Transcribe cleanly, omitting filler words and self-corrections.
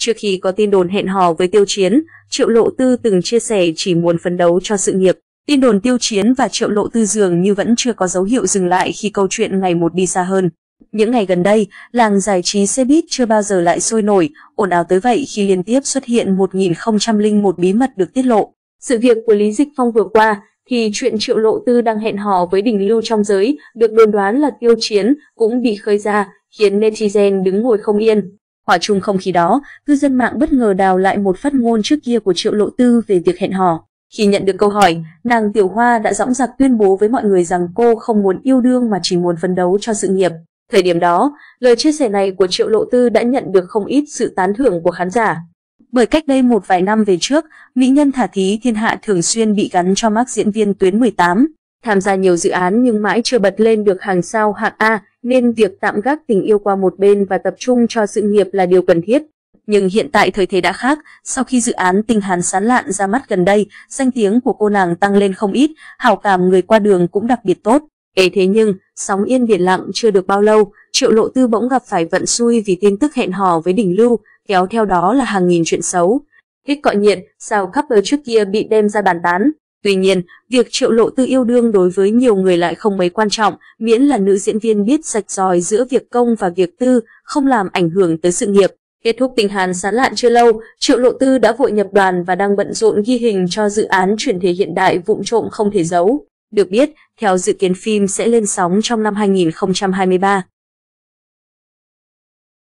Trước khi có tin đồn hẹn hò với Tiêu Chiến, Triệu Lộ Tư từng chia sẻ chỉ muốn phấn đấu cho sự nghiệp. Tin đồn Tiêu Chiến và Triệu Lộ Tư dường như vẫn chưa có dấu hiệu dừng lại khi câu chuyện ngày một đi xa hơn. Những ngày gần đây, làng giải trí showbiz chưa bao giờ lại sôi nổi, ồn ào tới vậy khi liên tiếp xuất hiện 1001 bí mật được tiết lộ. Sự việc của Lý Dịch Phong vừa qua, thì chuyện Triệu Lộ Tư đang hẹn hò với đỉnh lưu trong giới, được đồn đoán là Tiêu Chiến, cũng bị khơi ra, khiến netizen đứng ngồi không yên. Hòa chung không khí đó, cư dân mạng bất ngờ đào lại một phát ngôn trước kia của Triệu Lộ Tư về việc hẹn hò. Khi nhận được câu hỏi, nàng Tiểu Hoa đã dõng dạc tuyên bố với mọi người rằng cô không muốn yêu đương mà chỉ muốn phấn đấu cho sự nghiệp. Thời điểm đó, lời chia sẻ này của Triệu Lộ Tư đã nhận được không ít sự tán thưởng của khán giả. Bởi cách đây một vài năm về trước, mỹ nhân Thả Thí Thiên Hạ thường xuyên bị gắn cho mác diễn viên tuyến 18, tham gia nhiều dự án nhưng mãi chưa bật lên được hàng sao hạng A, nên việc tạm gác tình yêu qua một bên và tập trung cho sự nghiệp là điều cần thiết. Nhưng hiện tại thời thế đã khác, sau khi dự án Tình Hàn Sán Lạn ra mắt gần đây, danh tiếng của cô nàng tăng lên không ít, hảo cảm người qua đường cũng đặc biệt tốt. Thế nhưng, sóng yên biển lặng chưa được bao lâu, Triệu Lộ Tư bỗng gặp phải vận xui vì tin tức hẹn hò với đỉnh lưu, kéo theo đó là hàng nghìn chuyện xấu. Hít cọ nhiệt, sao couple trước kia bị đem ra bàn tán. Tuy nhiên, việc Triệu Lộ Tư yêu đương đối với nhiều người lại không mấy quan trọng, miễn là nữ diễn viên biết rạch ròi giữa việc công và việc tư, không làm ảnh hưởng tới sự nghiệp. Kết thúc Tình Hàn Sán Lạn chưa lâu, Triệu Lộ Tư đã vội nhập đoàn và đang bận rộn ghi hình cho dự án chuyển thể hiện đại vụng trộm không thể giấu. Được biết, theo dự kiến phim sẽ lên sóng trong năm 2023.